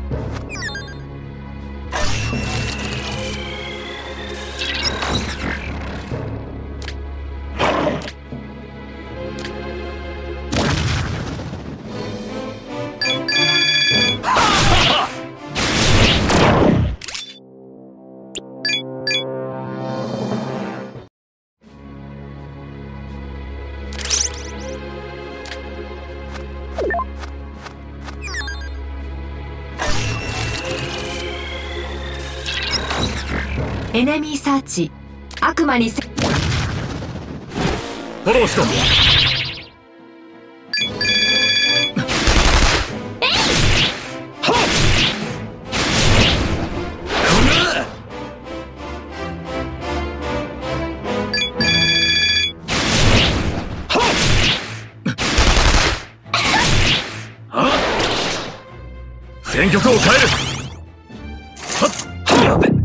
エネミーサーチ。悪魔にフォローしろ。戦局を変える。はっ、やべ。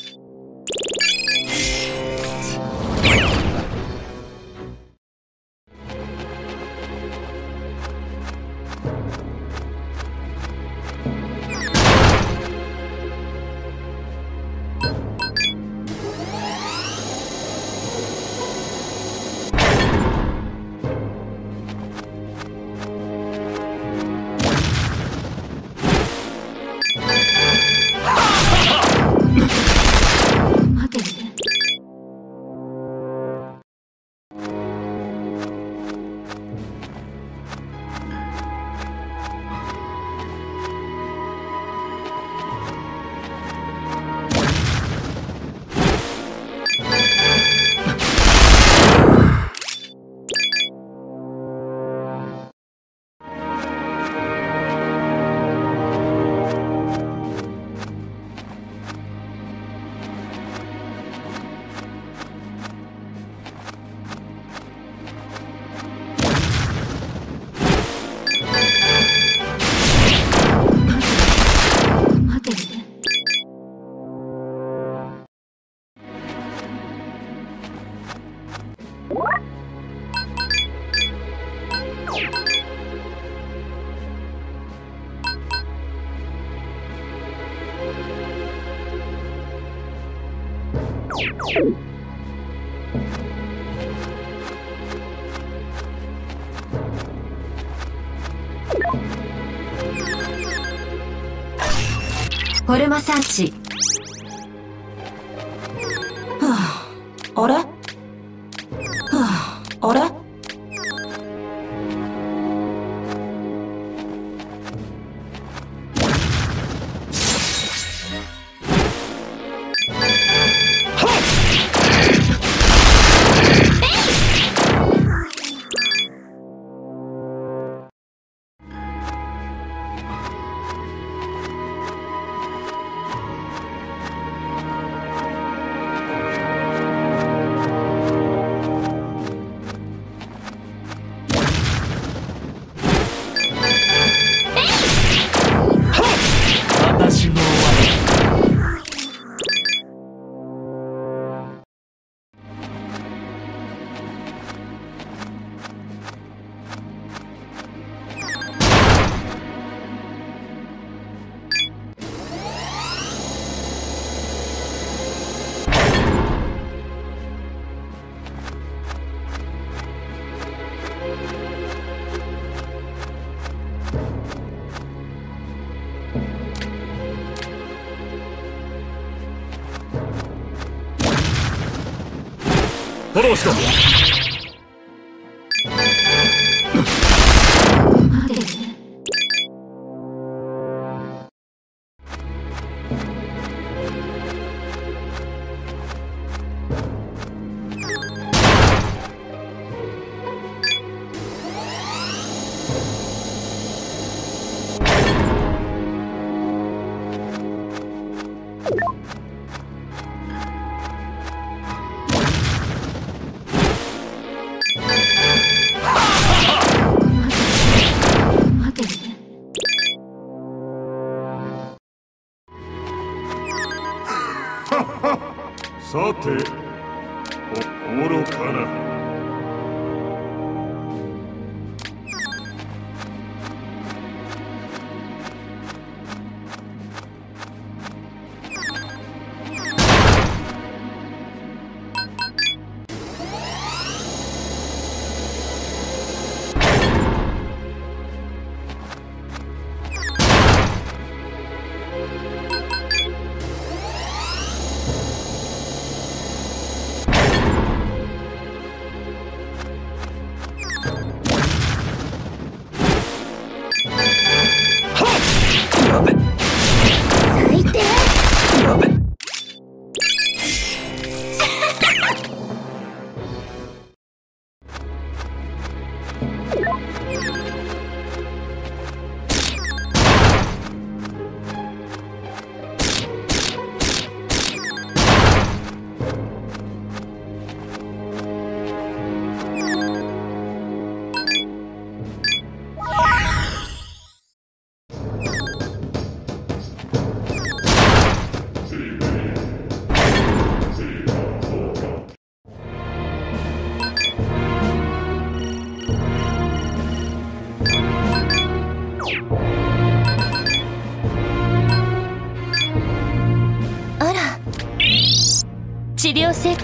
フォルマサーチ。 はあ、あれ？はあ、あれ？ フォローしろ。 さて、愚かな。 療成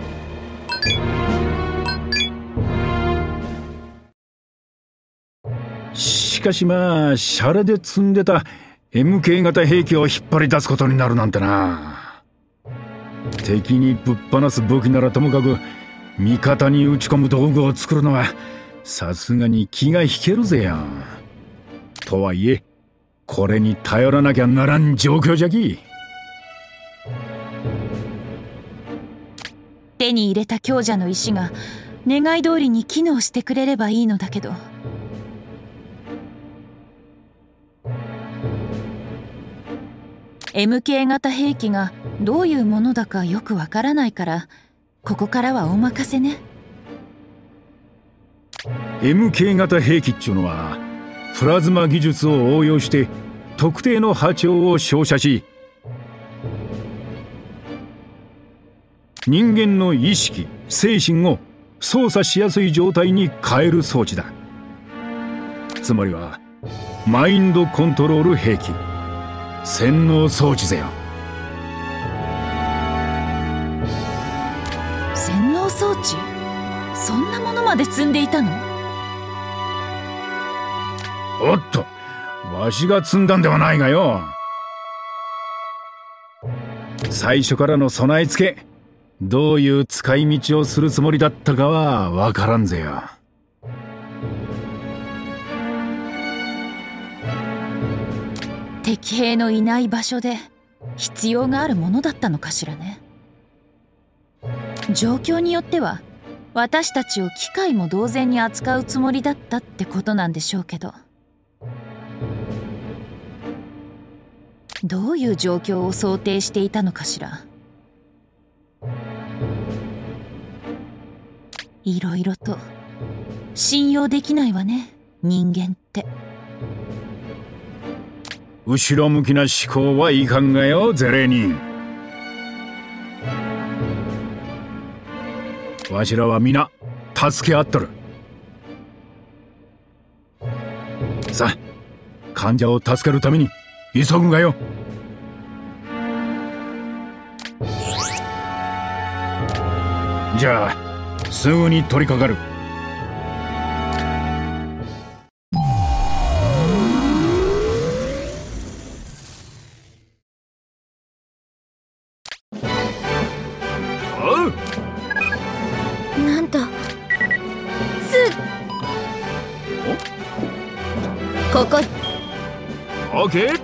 しかしまあシャレで積んでた MK 型兵器を引っ張り出すことになるなんてな。敵にぶっ放す武器ならともかく味方に打ち込む道具を作るのはさすがに気が引けるぜよ。とはいえこれに頼らなきゃならん状況じゃき。 手に入れた強者の石が願い通りに機能してくれればいいのだけど。MK 型兵器がどういうものだかよくわからないからここからはお任せね。 MK 型兵器っちゅうのはプラズマ技術を応用して特定の波長を照射し人間の意識精神を操作しやすい状態に変える装置だ。つまりはマインドコントロール兵器、洗脳装置ぜよ。 洗脳装置？そんなものまで積んでいたの？ おっと、わしが積んだんではないがよ。最初からの備え付け、どういう使い道をするつもりだったかはわからんぜよ。 敵兵のいない場所で必要があるものだったのかしらね。状況によっては私たちを機械も同然に扱うつもりだったってことなんでしょうけど、どういう状況を想定していたのかしら。いろいろと信用できないわね、人間って。 後ろ向きな思考はいかんがよ、ゼレーニン。わしらは皆助け合っとる。さあ、患者を助けるために急ぐがよ。じゃあすぐに取り掛かる。 なんとここ。 オッケー。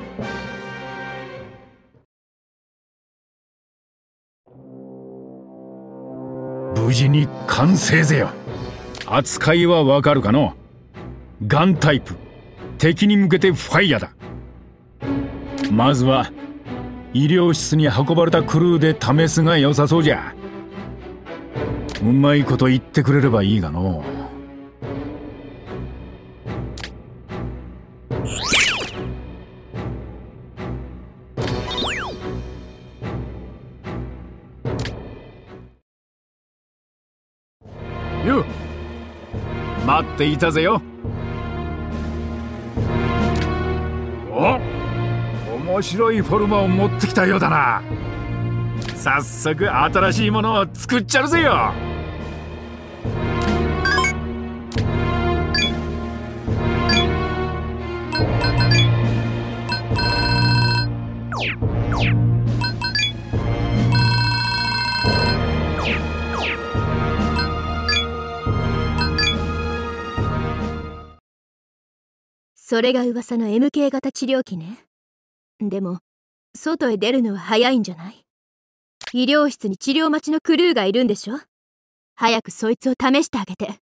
無事に完成ぜよ。扱いはわかるかの？ガンタイプ、敵に向けてファイヤーだ。まずは医療室に運ばれたクルーで試すが良さそうじゃ。うまいこと言ってくれればいいがの。よっ、待っていたぜよ。お、面白いフォルムを持ってきたようだな。早速新しいものを作っちゃるぜよ。 それが噂の MK 型治療器ね。でも外へ出るのは早いんじゃない？医療室に治療待ちのクルーがいるんでしょ。早くそいつを試してあげて。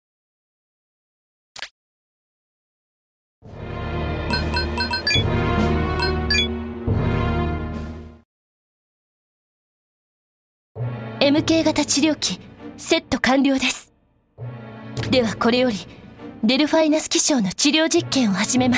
MK 型治療器セット完了です。ではこれよりデルファイナス気象の治療実験を始めます。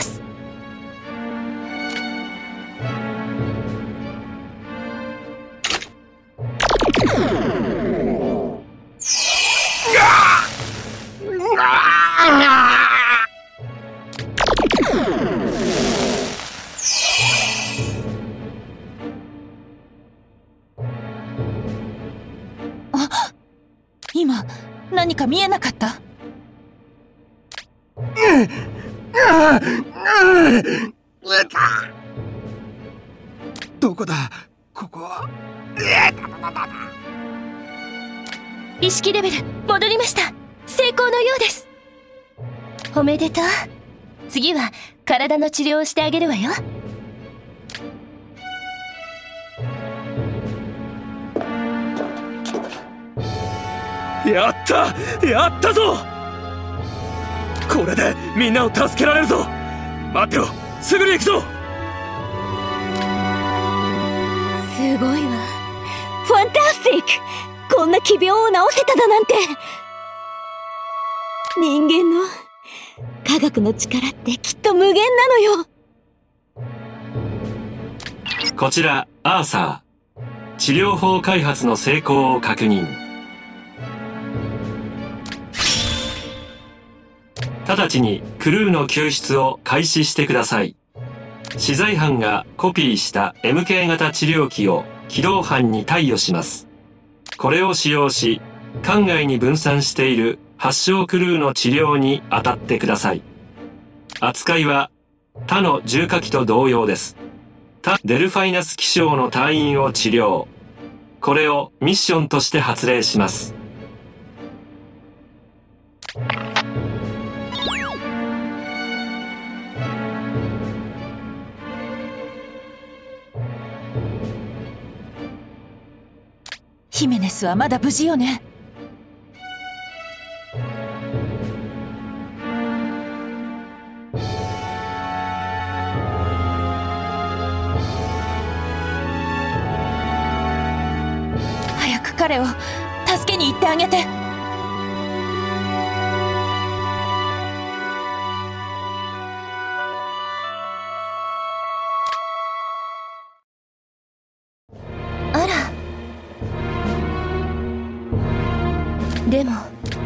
何か見えなかった？ どこだここは。 意識レベル戻りました。成功のようです。おめでとう。次は体の治療をしてあげるわよ。 やったぞ。これでみんなを助けられるぞ。待ってろ、すぐに行くぞ。 すごいわ。ファンタスティック。こんな奇病を治せただなんて。人間の科学の力ってきっと無限なのよ。 こちらアーサー。治療法開発の成功を確認。直ちにクルーの救出を開始してください。資材班がコピーした MK 型治療器を機動班に貸与します。これを使用し、艦外に分散している発症クルーの治療に当たってください。扱いは他の重火器と同様です。他デルファイナス気象の隊員を治療。これをミッションとして発令します。 ヒメネスはまだ無事よね？早く彼を助けに行ってあげて。 あら。でも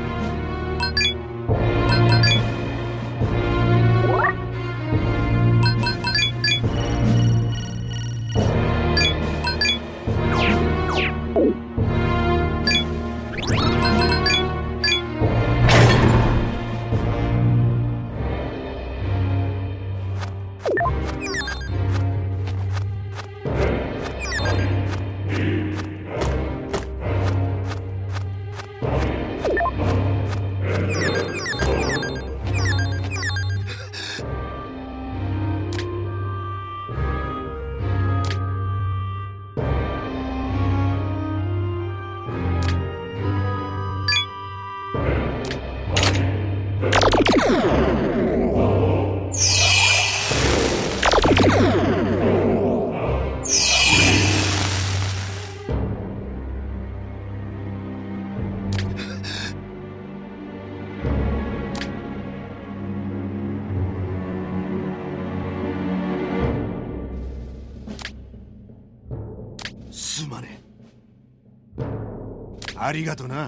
すまねえ。ありがとな。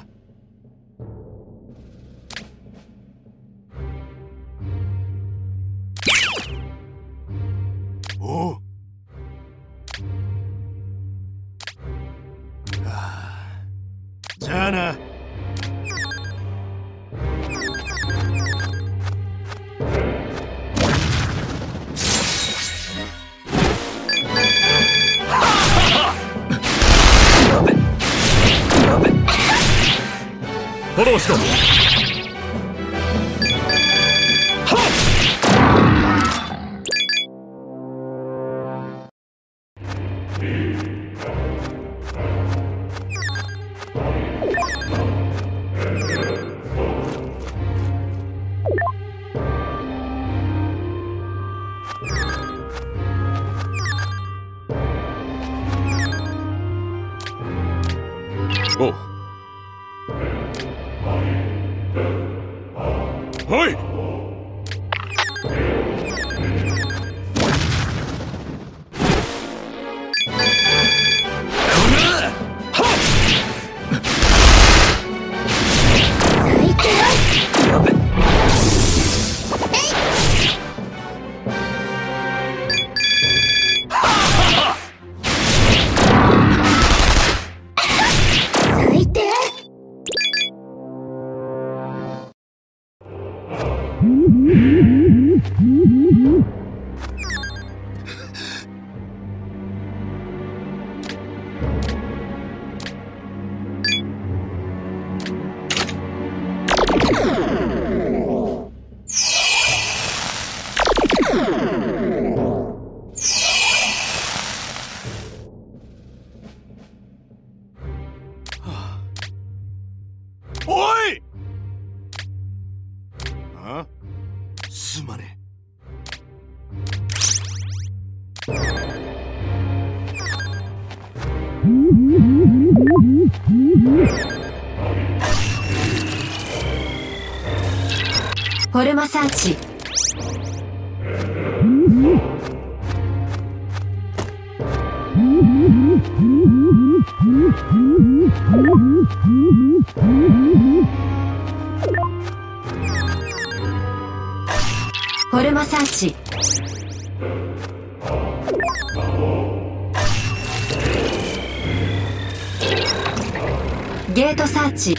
おう。じゃあな。 フォローしろ。おう。おい。 フォルマサーチ。フォルマサーチ。ゲートサーチ。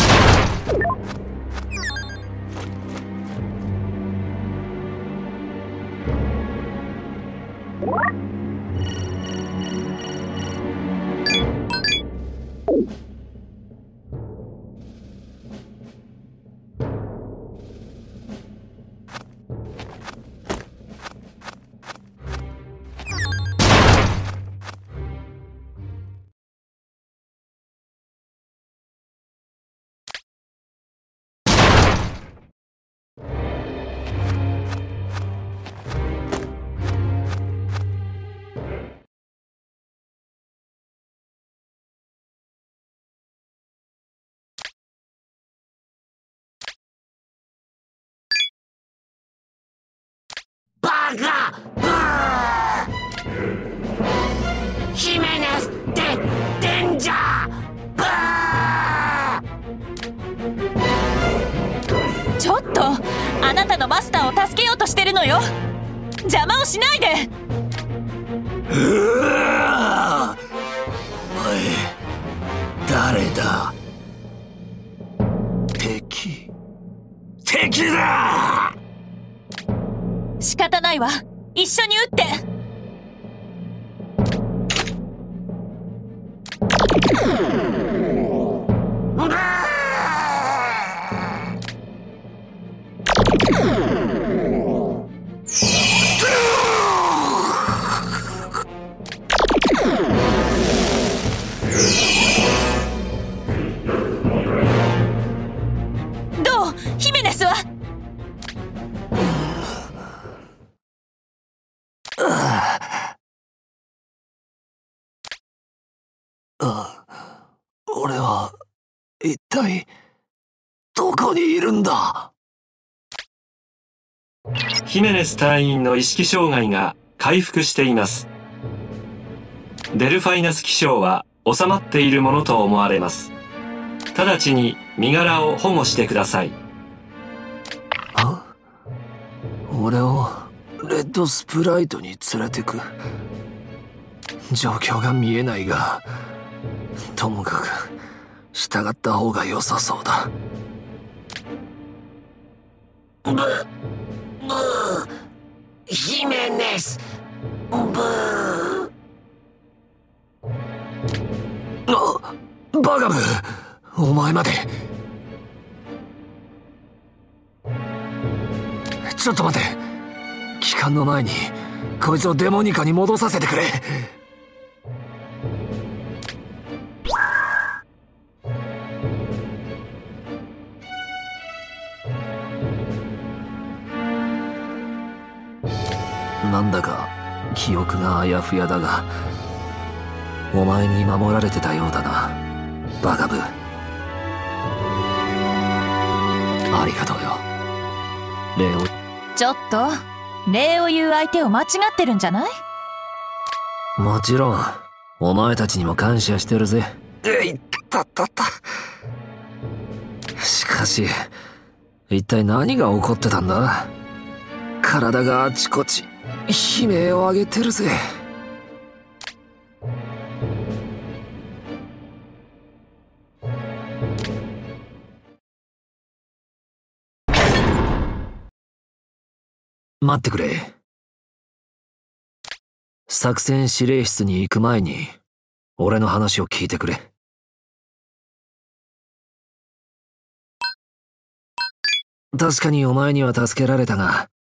バカ！ヒメネス・デンジャー！ ちょっと、あなたのマスターを助けようとしてるのよ。邪魔をしないで。 おい、誰だ？敵だ！ 仕方ないわ。一緒に撃って。どう？ヒメネスは？ 俺は一体どこにいるんだ？ ヒメネス隊員の意識障害が回復しています。デルファイナス気象は収まっているものと思われます。直ちに身柄を保護してください。 俺をレッドスプライトに連れてく。状況が見えないが、ともかく従った方が良さそうだ。ヒメネス、バカブ、お前まで。ちょっと待て。帰還の前にこいつをデモニカに戻させてくれ。なんだか記憶があやふやだが、お前に守られてたようだな、バカブ。ありがとうよ、レオ。 ちょっと、礼を言う相手を間違ってるんじゃない？ もちろん、お前たちにも感謝してるぜ。いったったった。しかし、一体何が起こってたんだ？体があちこち悲鳴を上げてるぜ。待ってくれ。作戦司令室に行く前に俺の話を聞いてくれ。確かにお前には助けられたが、